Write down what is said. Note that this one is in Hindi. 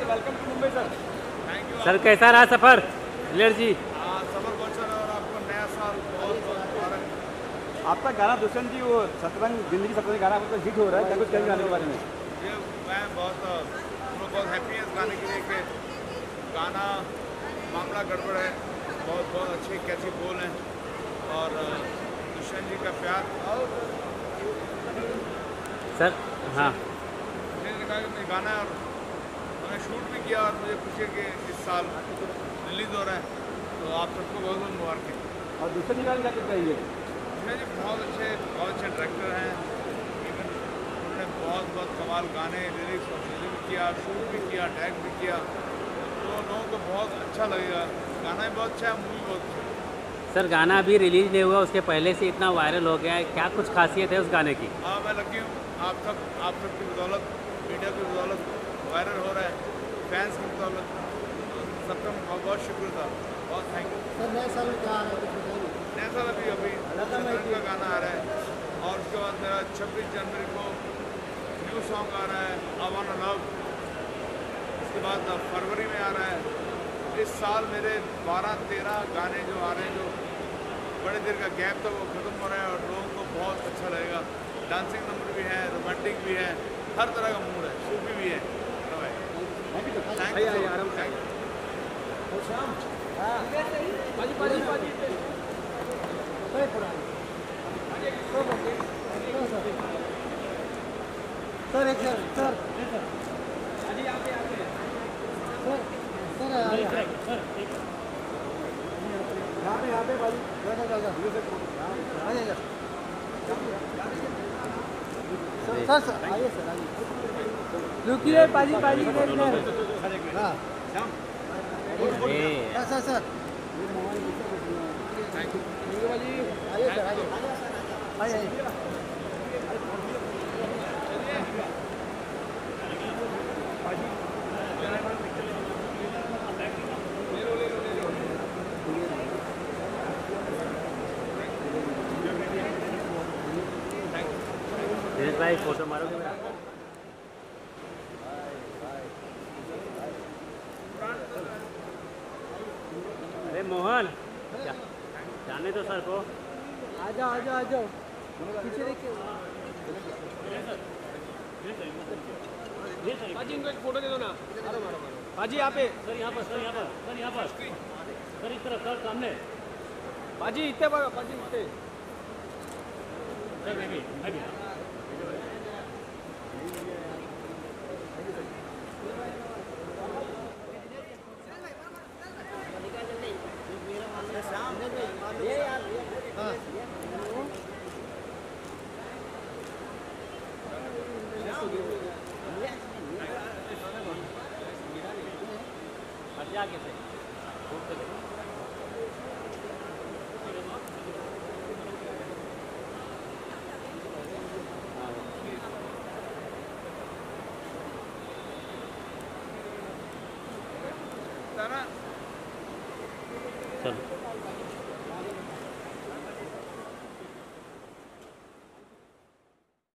Welcome to Mumbai sir. Thank you sir कैसा रहा सफ़र लीडर जी? सफ़र बहुत अच्छा रहा और आपको नया साल बहुत बहुत मुबारक। आपका गाना दुष्यंत जी वो शतरंज जिंदगी शतरंज गाना आपका हिट हो रहा है, क्या कुछ कहेंगे गाने के बारे में? ये मैं बहुत हम लोग बहुत हैप्पी है इस गाने के लिए कि गाना मामला गड़बड़ है, बहुत बहुत अच्छे कैची बोल हैं और दुष्यंत जी का प्यार और सर हाँ मैंने कहा कि मैं गाना है और मैंने शूट भी किया और मुझे खुशी है कि इस साल रिलीज़ हो रहा है, तो आप सबको बहुत बहुत मुबारक। और दुष्यंत जी गाने क्या कुछ कहेंगे? जी बहुत अच्छे डायरेक्टर हैं, इवन उन्होंने बहुत बहुत कमाल गाने लिरिक्स और म्यूजिक भी किया, शूट भी किया, टैग भी किया, तो लोगों को बहुत अच्छा लगेगा। गाना भी बहुत अच्छा है, मूवी बहुत अच्छा है। सर गाना अभी रिलीज नहीं हुआ, उसके पहले से इतना वायरल हो गया है, क्या कुछ खासियत है उस गाने की? हाँ मैं लगी हूँ, आप सब की बदौलत, मीडिया की बदौलत वायरल हो रहा है, फैंस की बदौलत, सबका बहुत बहुत शुक्र था, बहुत थैंक यू। सर नए साल में क्या आ रहा है कुछ बताइए? नया साल अभी शतरंज का गाना आ रहा है और उसके बाद मेरा 26 जनवरी को न्यू सॉन्ग आ रहा है आई वांट लव, उसके बाद फरवरी में आ रहा है। इस साल मेरे 12-13 गाने जो आ रहे हैं, जो बड़े देर का गैप था वो ख़त्म हो रहा है और लोगों को बहुत अच्छा लगेगा। डांसिंग नंबर भी है, रोमांटिक भी है, हर तरह का मूड है, सूफी भी है। Thank you. सर एक सर सर यहाँ पे बाजू सर सर आइए सर आइए, रुकिए पाजी पाजी हाँ सर सर आइए सर आइए आइए दिनेश भाई फोटो मारोगे मेरा? अरे मोहन जाने दो सर को। आ जाओ आ जाओ आ जाओ, पीछे देखिए। पाजी इनको एक फोटो दे दो ना। मारो मारो मारो पाजी यहाँ पे। सर यहाँ पर, सर यहाँ पर, सर यहाँ पर, सर इस तरफ, सर सामने। पाजी इतने पर, पाजी इतने। सर मैं भी आगे से चलो।